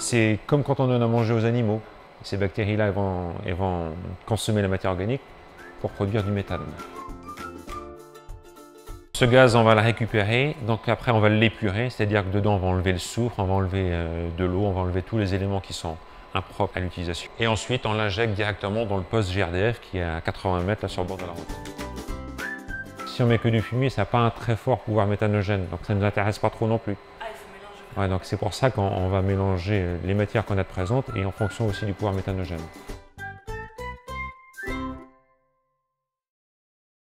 C'est comme quand on donne à manger aux animaux. Ces bactéries-là, elles vont consommer la matière organique pour produire du méthane. Ce gaz, on va le récupérer, donc après on va l'épurer, c'est-à-dire que dedans on va enlever le soufre, on va enlever de l'eau, on va enlever tous les éléments qui sont impropres à l'utilisation. Et ensuite on l'injecte directement dans le poste GRDF qui est à 80 mètres là, sur le bord de la route. Si on met que du fumier, ça n'a pas un très fort pouvoir méthanogène, donc ça ne nous intéresse pas trop non plus. Ah, il faut mélanger. Ouais, donc c'est pour ça qu'on va mélanger les matières qu'on a de présentes et en fonction aussi du pouvoir méthanogène.